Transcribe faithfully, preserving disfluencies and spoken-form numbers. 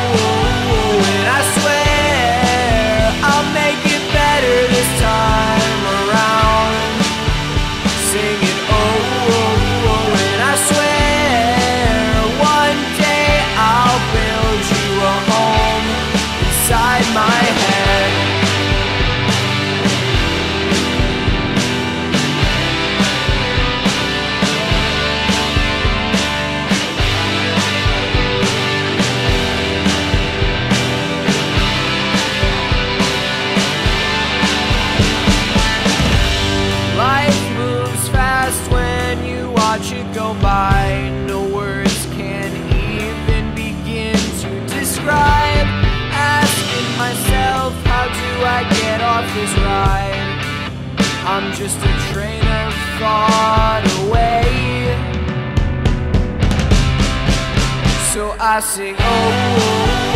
oh, and I swear I'll make it better this time around. Singing oh, oh, oh, and I swear one day I'll build you a home inside my head. Watch it go by. No words can even begin to describe. Asking myself, how do I get off this ride? I'm just a train of thought away. So I sing, oh, oh, oh.